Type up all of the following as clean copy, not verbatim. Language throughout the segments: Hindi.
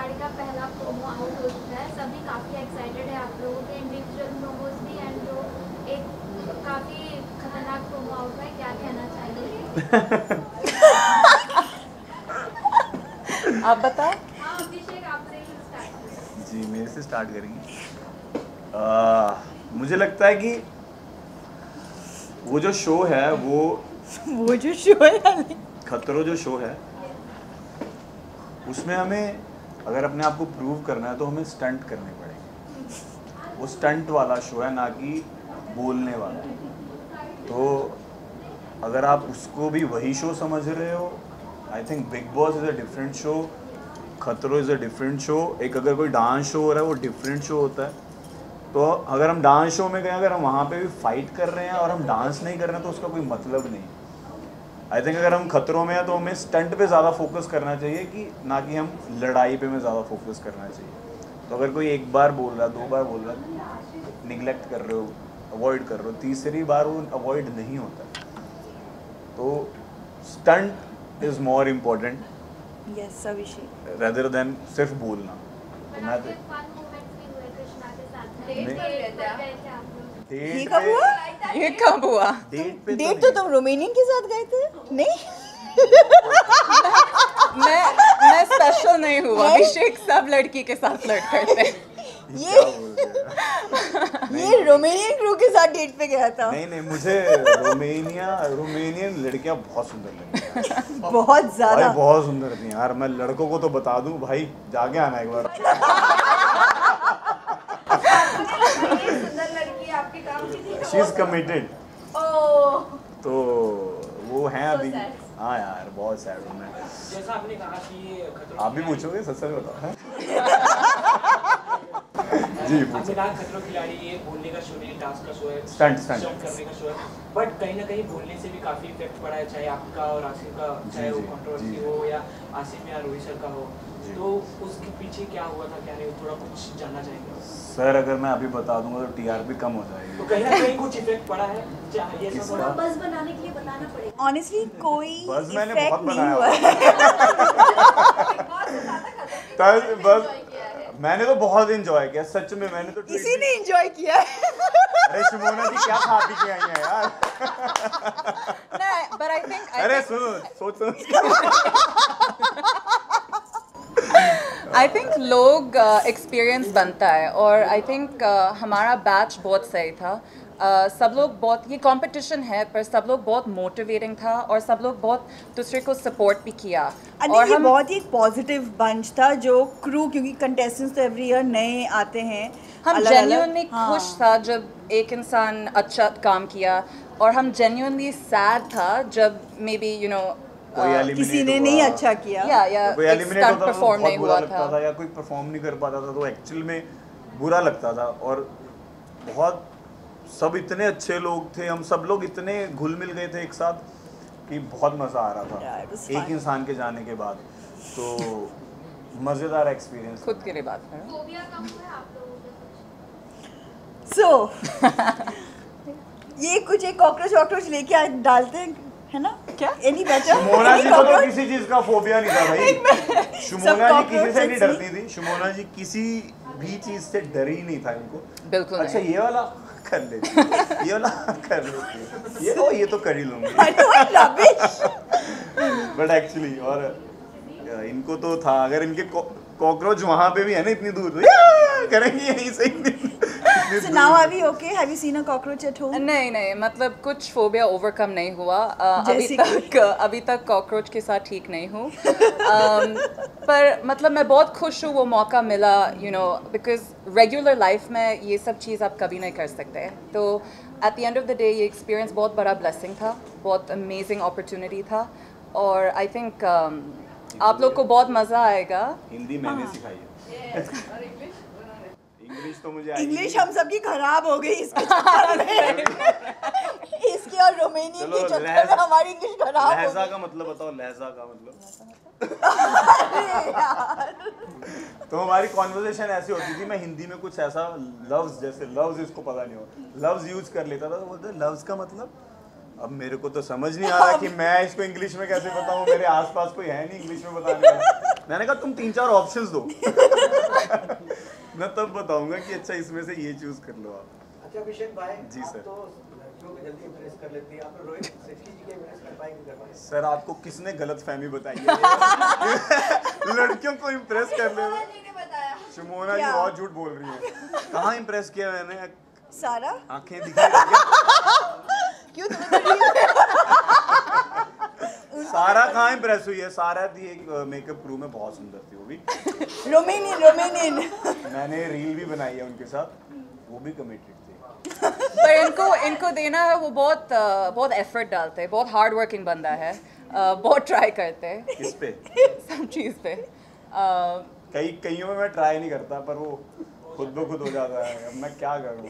खिलाड़ी का पहला प्रोमो आउट हो चुका है, सभी काफ़ी एक्साइटेड है आप लोगों के इंडिविजुअल प्रोमोज भी एंड जो एक काफ़ी खतरनाक प्रोमो आउट है, क्या कहना चाहिए? आप बताओ। हाँ अभिषेक आपसे ही स्टार्ट करें। जी मेरे से स्टार्ट करेंगे। मुझे लगता है कि वो जो शो है वो जो शो है खतरों जो शो है उसमें हमें अगर अपने आप को प्रूव करना है तो हमें स्टंट करने पड़ेंगे। वो स्टंट वाला शो है ना कि बोलने वाला। तो अगर आप उसको भी वही शो समझ रहे हो, I think Bigg Boss is a different show, खतरों इज़ अ डिफरेंट शो। एक अगर कोई डांस शो हो रहा है वो डिफरेंट शो होता है। तो अगर हम डांस शो में गए, अगर हम वहाँ पे भी फाइट कर रहे हैं और हम डांस नहीं कर रहे हैं तो उसका कोई मतलब नहीं। आई थिंक अगर हम खतरों में हैं तो हमें स्टंट पे ज़्यादा फोकस करना चाहिए कि ना कि हम लड़ाई पे में ज़्यादा फोकस करना चाहिए। तो अगर कोई एक बार बोल रहा है, दो बार बोल रहा है, निगलेक्ट कर रहे हो, अवॉइड कर रहे हो, तीसरी बार वो अवॉइड नहीं होता। तो stunt is more important yes Abhishek rather than सिर्फ बोलना। तो मैं आपके फन मोमेंट्स भी हुए कृष्णा के साथ, नहीं। डेट पर गए थे आप लोग? ये कब हुआ? ये कब हुआ? डेट पे डेट तो तुम रोमेनियन के साथ गए थे? नहीं मैं स्पेशल नहीं हुआ। अभिषेक सब लड़की के साथ फ्लर्ट करते हैं। ये रोमेनियन क्रू के साथ डेट पे गया था। नहीं मुझे रोमेनियन लड़कियां बहुत सुंदर लगती हैं। बहुत ज्यादा भाई बहुत सुंदर थी यार। मैं लड़कों को तो बता दूं भाई, जाके आना एक बार। सुंदर लड़की आपके काम की थी? She is committed. तो वो हैं अभी। हाँ यार बहुत सैड हूँ मैं। जैसा आपने कहा कि आप भी पूछोगे, सच सच बताओ। जी आपने कहा खतरों खिलाड़ी ये बोलने का शो नहीं, टास्क का शो है, स्टंट करने का शो है। बट कहीं ना कहीं बोलने से भी काफी इफेक्ट पड़ा है, चाहे आपका और आसिम का, चाहे वो कंट्रोवर्सी हो या आसिम या रोहित सर का हो। तो उसके पीछे क्या हुआ था, क्या नहीं, थोड़ा कुछ जानना चाहेंगे सर? अगर मैं अभी बता दूंगा तो टीआरपी कम हो जाएगी। तो कहीं ना कहीं कुछ इफेक्ट पड़ा है, ये सब किसका? बस बनाने के लिए बताना पड़ेगा। ऑनेस्टली कोई बस मैंने इफेक्ट बहुत नहीं बनाया हुआ। बस मैंने तो बहुत एंजॉय किया सच में। मैंने तो किसी ने एंजॉय किया है। अरे शिमोना जी क्या खा पी के आई हैं यार। नहीं, but I think अरे सुनो, सोच आई थिंक लोग एक्सपीरियंस बनता है और आई थिंक हमारा बैच बहुत सही था। सब लोग बहुत, ये कंपटीशन है पर सब लोग बहुत मोटिवेटिंग था और सब लोग बहुत दूसरे को सपोर्ट भी किया। और ये बहुत ही पॉजिटिव बंच था जो क्रू, क्योंकि कंटेस्टेंट्स तो एवरी ईयर नए आते हैं। हम जेन्युइनली खुश था जब एक इंसान अच्छा काम किया और हम जेन्युइनली सैड था जब मे बी यू नो किसी ने नहीं अच्छा किया या कोई एलिमिनेट होता परफॉर्म तो नहीं बुरा हुआ लगता था या कोई परफॉर्म नहीं कर पाता था तो एक्चुअल में बुरा लगता था। और बहुत सब इतने अच्छे लोग थे, हम सब लोग इतने घुल मिल गए थे एक साथ कि बहुत मज़ा आ रहा था एक इंसान के जाने के बाद। तो मज़ेदार एक्सपीरियंस। खुद के लिए बात करें। फोबिया कम हुआ है आप लोगों के कुछ? ये कुछ एक कॉकरोच वॉकरोच लेके डालते हैं है ना, क्या एनी बचा? शुमोना जी को तो किसी चीज का फोबिया नहीं था भाई। शुमोना जी किसी से नहीं डरती थी। शुमोना जी किसी भी चीज से डर ही नहीं था इनको। बिल्कुल अच्छा ये वाला कर लेती, ये वाला कर लेती, ये तो कर ही लूंगी। बट एक्चुअली और इनको तो था, अगर इनके कॉकरोच वहाँ पे भी है ना इतनी दूर तो करेंगे यहीं से। So now are we okay? Have you seen a cockroach at home? नहीं, मतलब कुछ फोबिया ओवरकम नहीं हुआ। अभी तक कॉकरोच के साथ ठीक नहीं हूँ। पर मतलब मैं बहुत खुश हूँ वो मौका मिला, you know, because regular life में ये सब चीज़ आप कभी नहीं कर सकते। तो at the end of the day ये एक्सपीरियंस बहुत बड़ा ब्लेसिंग था, बहुत अमेजिंग अपॉर्चुनिटी था और आई थिंक आप लोग को बहुत मज़ा आएगा। हिंदी मैंने सिखाई है। इंग्लिश तो मुझे इंग्लिश हम सबकी खराब हो गई इसके चक्कर में। इसके और रोमेनियन के चक्कर में हमारी इंग्लिश खराब हो गई। लहजा का मतलब बताओ, लहजा का मतलब। तो हमारी कॉन्वर्सेशन ऐसी होती थी, मैं हिंदी में कुछ ऐसा लव्स, जैसे लव्स इसको पता नहीं हो, लव्स यूज कर लेता था तो बोलते लव्स का मतलब। अब मेरे को तो समझ नहीं आ रहा कि मैं इसको इंग्लिश में कैसे बताऊं, मेरे आसपास कोई है नहीं इंग्लिश में बताने वाला। मैंने कहा तुम 3-4 ऑप्शंस दो मैं तब बताऊंगा कि अच्छा इसमें से ये चूज कर लो आप। अच्छा अभिषेक भाई, जी आप सर। तो लड़कियों को जल्दी इम्प्रेस कर लेती हैं, आप रोहित शेट्टी जी के इम्प्रेस कर पाएंगे कर पाएंगे? सर आपको किसने गलत फहमी बताई है लड़कियों को इम्प्रेस करने में? शमोना जी क्या? बहुत झूठ बोल रही है। कहाँ इम्प्रेस किया मैंने? सारा आंखें दिखाई दे क्या? क्यों तुम्हें तो सारा कहाँ इम्प्रेस हुई है? सारा थी एक मेकअप क्रू में, बहुत सुंदर थी वो भी। रोमेनियन मैंने रील भी बनाई है उनके साथ, वो भी कमिटेड थे। पर इनको देना है, वो बहुत एफर्ट डालते हैं, बहुत हार्ड वर्किंग बंदा है, बहुत ट्राई करते हैं किस पे? सब चीज़ पे। कईयों में मैं ट्राई नहीं करता, पर वो खुद ब खुद हो जाता है। अब मैं क्या करूँ?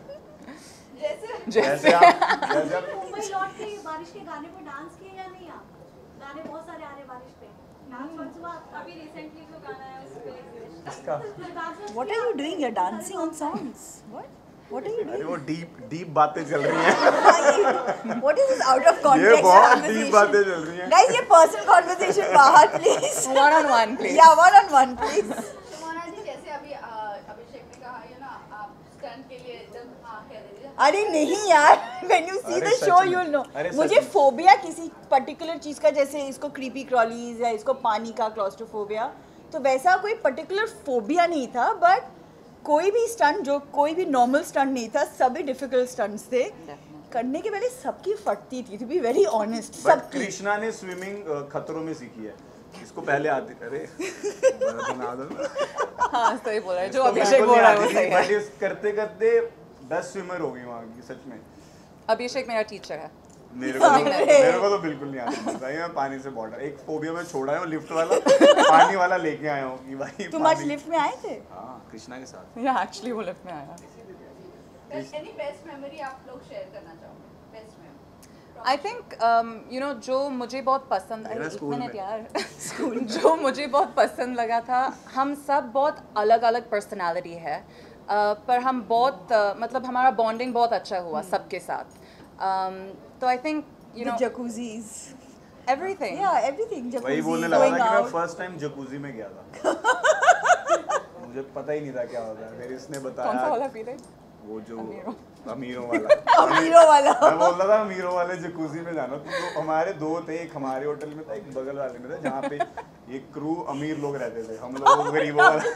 जैसे आप मुंबई लौट के बारिश के गाने पे डांस किए या नहीं आप? गाने बहुत सारे आ रहे बारिश पे। डांस वर्ड्स हुआ अभी रिसेंटली जो गाना है उस पे। इसका What are you doing? You're dancing on songs. What are you are doing? वो डीप बातें चल रही हैं। What is this out of ये context बहुत conversation? डीप बातें चल रही हैं। Guys, ये personal conversation बाहर please. one on one please। Yeah, one on one please. शमोना जी, जैसे अभी अभिषेक ने कहा है ना, आप स्टंट के लिए एकदम हाँ कह दीजिए। अरे नहीं यार, when you see अरे the सच show में। you'll know. अरे सच मुझे में। फोबिया किसी पर्टिकुलर चीज का, जैसे इसको क्रीपी क्रॉलीज या इसको पानी का क्लॉस्ट्रोफोबिया, तो वैसा कोई पर्टिकुलर फोबिया नहीं था, बट कोई भी स्टंट, जो कोई भी नॉर्मल स्टंट नहीं था, सभी डिफिकल्ट स्टंट्स थे। करने के पहले सबकी फटती थी, to be very honest, but सबकी। कृष्णा ने स्विमिंग खतरों में सीखी है। इसको पहले आती, अरे बना दो ना। हाँ सही बोल रहा है, जो इसको अभिषेक बिल्कुल बोल रहा है नहीं वो आती सही थी, है। but इस करते करते बेस्ट स्विमर हो गई वहाँ की, सच में। अभिषेक मेरा टीचर है। मेरे को तो बिल्कुल नहीं आता भाई। मैं पानी से बॉर्डर, एक फोबिया में छोड़ा है लिफ्ट वाला, पानी वाला लेके आया हूँ कि भाई तुम आज लिफ्ट में आए थे? हाँ, कृष्णा के साथ। या एक्चुअली वो लिफ्ट में आया। एनी बेस्ट मेमोरी आप लोग शेयर करना चाहोगे? Best memory I think you know जो मुझे बहुत पसंद, मेरा अरे एक स्कूल मिनट में। यार जो मुझे बहुत पसंद लगा था, हम सब बहुत अलग अलग पर्सनालिटी है, पर हम बहुत मतलब हमारा बॉन्डिंग बहुत अच्छा हुआ सबके साथ। तो I think you The know jacuzzis. Everything. Yeah, everything. वही Jacuzzi, बोलने लगा going था कि मैं out. फर्स्ट टाइम जकूजी में गया था। मुझे पता ही नहीं था क्या होता है, फिर इसने कौन सा बताया वाला फीलिंग? वो जो अमीरों। अमीरों वाला। अमीरों वाला। मैं बोल रहा था अमीरों वाले जकूजी में जाना। तो हमारे दो थे, एक हमारे होटल में था, एक बगल वाले में था, जहाँ पे ये क्रू अमीर लोग रहते थे, हम लोग गरीबों वाला।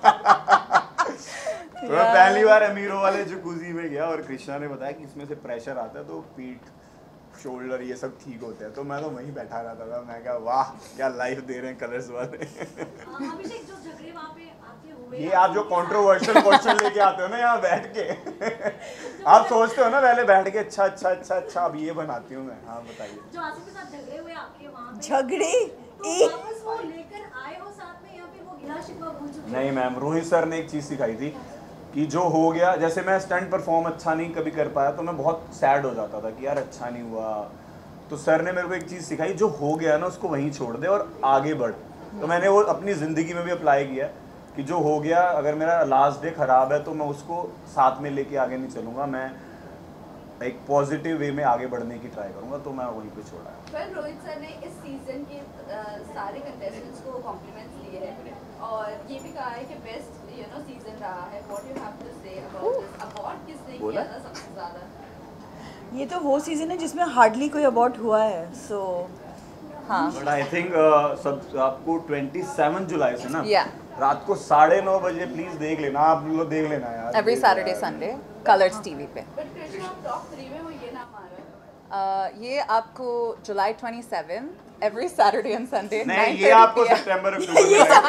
तो मैं पहली बार अमीरों वाले जकूजी में गया और कृष्णा ने बताया कि इसमें से प्रेशर आता है तो पीठ, शोल्डर ये सब ठीक होते हैं। तो मैं तो वहीं बैठा रहता था। मैं कहा वाह क्या लाइफ दे रहे हैं कलर्स वाले। अभिषेक जो झगड़े वहाँ पे आपके हुए, ये आप जो कंट्रोवर्शियल क्वेश्चन लेके आते हो ना यहाँ बैठ के, आप सोचते हो ना पहले बैठ के अच्छा अब ये बनाती हूँ मैं। हाँ बताइए। जो आसिफ के साथ झगड़े हुए आपके वहाँ पे, झगड़े? तो वापस वो लेकर आए हो साथ में, या फिर वो गिला शिकवा भूल चुके हैं? नहीं मैम, रोहित सर ने एक चीज़ सिखाई थी कि जो हो गया, जैसे मैं स्टंट परफॉर्म अच्छा नहीं कभी कर पाया तो मैं बहुत सैड हो जाता था कि यार अच्छा नहीं हुआ। तो सर ने मेरे को एक चीज़ सिखाई, जो हो गया ना उसको वहीं छोड़ दे और आगे बढ़। तो मैंने वो अपनी ज़िंदगी में भी अप्लाई किया कि जो हो गया, अगर मेरा लास्ट डे ख़राब है तो मैं उसको साथ में लेके आगे नहीं चलूँगा, मैं एक पॉजिटिव वे में आगे बढ़ने की ट्राई करूँगा। तो मैं वहीं पे छोड़ा है। वेल, रोहित सर ने इस सीजन के सारे कंटेस्टेंट्स को कॉम्प्लीमेंट्स लिए हैं और ये भी कहा है कि बेस्ट सीजन रहा है। What you have to say about this award? किसने किया था सबसे ज़्यादा? ये तो वो सीजन है जिसमें हार्डली कोई अवार्ड हुआ है, सो हाँ बट आई थिंक सब आपको 27 जुलाई से ना Yeah. रात को 9:30 बजे प्लीज देख लेना, आप लोग देख लेना यार। Every Saturday Sunday Colors TV पे। बट कृष्णा टॉप 3 में वो ये नाम आ रहा है। ये आपको जुलाई 27 एवरी सैटरडे एंड संडे नहीं, ये आपको सितंबर अक्टूबर में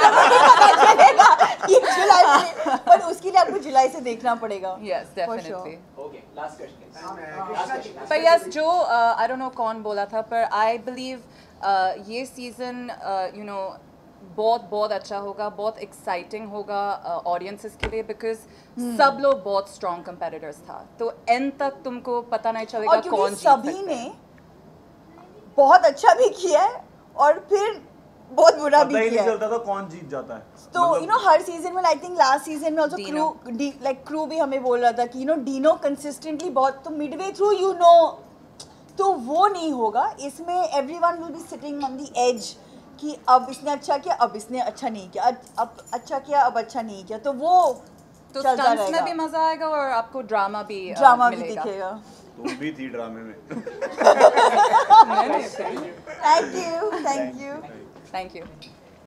ये जुलाई में, पर उसके लिए आपको जुलाई से देखना पड़ेगा। Yes For definitely. Okay, last question. पर यस जो आई डोंट नो कौन बोला था, पर आई बिलीव ये सीजन यू नो बहुत अच्छा होगा, बहुत एक्साइटिंग होगा ऑडियंसेस के लिए, बिकॉज सब लोग बहुत स्ट्रॉन्ग कंपेटिटर्स था। तो एंड तक तुमको पता नहीं चलेगा और कौन क्योंकि जीत सभी सकता ने है। बहुत अच्छा भी किया है और फिर बहुत बुरा पता भी ही किया नहीं है। चलता था कौन जीत जाता है। तो यू नो हर सीजन में, आई थिंक लास्ट सीजन में आल्सो Dino. क्रू भी हमें बोल रहा था कि डीनो कंसिस्टेंटली बहुत, तो मिडवे थ्रू तो वो नहीं होगा इसमें। Everyone will be sitting on the edge कि अब इसने अच्छा किया, अब इसने अच्छा नहीं किया, अब अच्छा किया, अब अच्छा नहीं किया, तो वो तो चलता स्टंट्स में रहेगा। भी मजा आएगा और आपको ड्रामा भी ड्रामा भी मिलेगा। दिखेगा। तुम भी थी ड्रामे में। Thank you, thank you. Thank you.